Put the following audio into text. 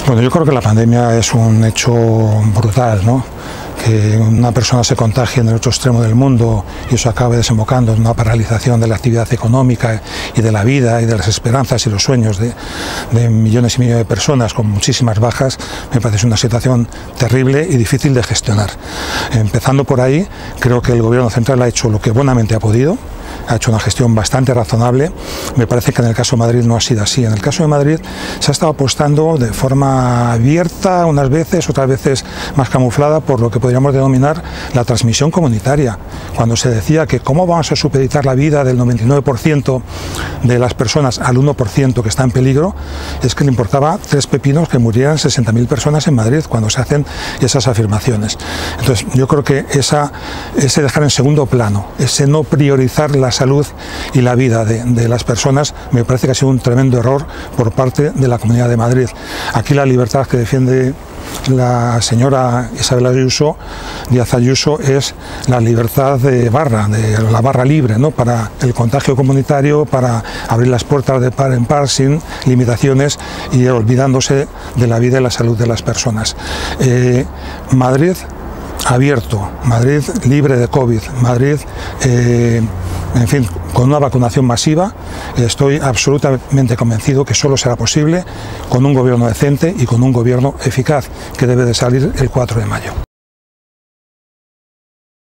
Bueno, yo creo que la pandemia es un hecho brutal, ¿no? Que una persona se contagie en el otro extremo del mundo y eso acabe desembocando en una paralización de la actividad económica y de la vida y de las esperanzas y los sueños de millones y millones de personas con muchísimas bajas, me parece una situación terrible y difícil de gestionar. Empezando por ahí, creo que el Gobierno central ha hecho lo que buenamente ha podido, ha hecho una gestión bastante razonable. Me parece que en el caso de Madrid no ha sido así. En el caso de Madrid se ha estado apostando de forma abierta unas veces, otras veces más camuflada, por lo que podríamos denominar la transmisión comunitaria. Cuando se decía que cómo vamos a supeditar la vida del 99% de las personas al 1% que está en peligro, es que le importaba tres pepinos que murieran 60.000 personas en Madrid cuando se hacen esas afirmaciones. Entonces yo creo que ese dejar en segundo plano, ese no priorizar la salud y la vida de las personas, me parece que ha sido un tremendo error por parte de la Comunidad de Madrid. Aquí la libertad que defiende la señora Isabel Díaz Ayuso es la libertad de la barra libre, ¿no? Para el contagio comunitario, para abrir las puertas de par en par sin limitaciones y olvidándose de la vida y la salud de las personas. Madrid abierto, Madrid libre de COVID, Madrid, en fin, con una vacunación masiva. Estoy absolutamente convencido que solo será posible con un gobierno decente y con un gobierno eficaz que debe de salir el 4 de mayo.